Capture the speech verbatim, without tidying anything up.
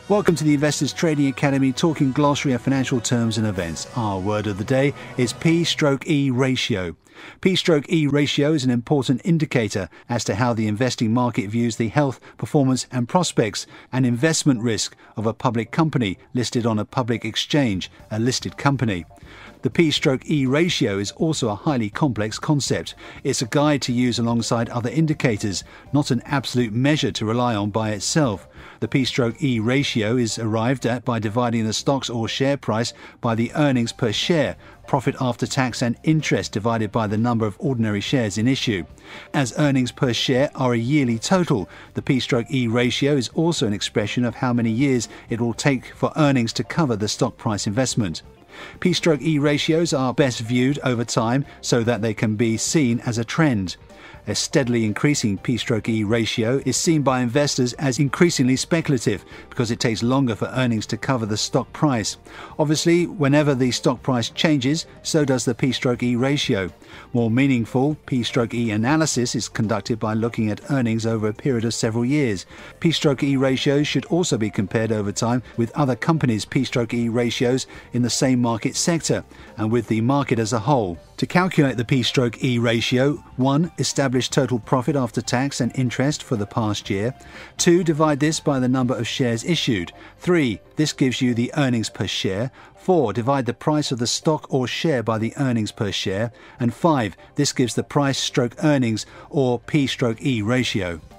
Welcome to the Investors Trading Academy, talking glossary of financial terms and events. Our word of the day is P stroke E ratio. P stroke E ratio is an important indicator as to how the investing market views the health, performance and prospects and investment risk of a public company listed on a public exchange, a listed company. The P stroke E ratio is also a highly complex concept. It's a guide to use alongside other indicators, not an absolute measure to rely on by itself. The P stroke E ratio is arrived at by dividing the stock's or share price by the earnings per share, profit after tax and interest divided by the number of ordinary shares in issue. As earnings per share are a yearly total, the P stroke E ratio is also an expression of how many years it will take for earnings to cover the stock price investment. P stroke E ratios are best viewed over time so that they can be seen as a trend. A steadily increasing P stroke E ratio is seen by investors as increasingly speculative because it takes longer for earnings to cover the stock price. Obviously, whenever the stock price changes, so does the P stroke E ratio. More meaningful P stroke E analysis is conducted by looking at earnings over a period of several years. P stroke E ratios should also be compared over time with other companies' P stroke E ratios in the same market sector and with the market as a whole. To calculate the P stroke E ratio, one. Establish total profit after tax and interest for the past year. two. Divide this by the number of shares issued. three. This gives you the earnings per share. four. Divide the price of the stock or share by the earnings per share. And five. This gives the price stroke earnings or P stroke E ratio.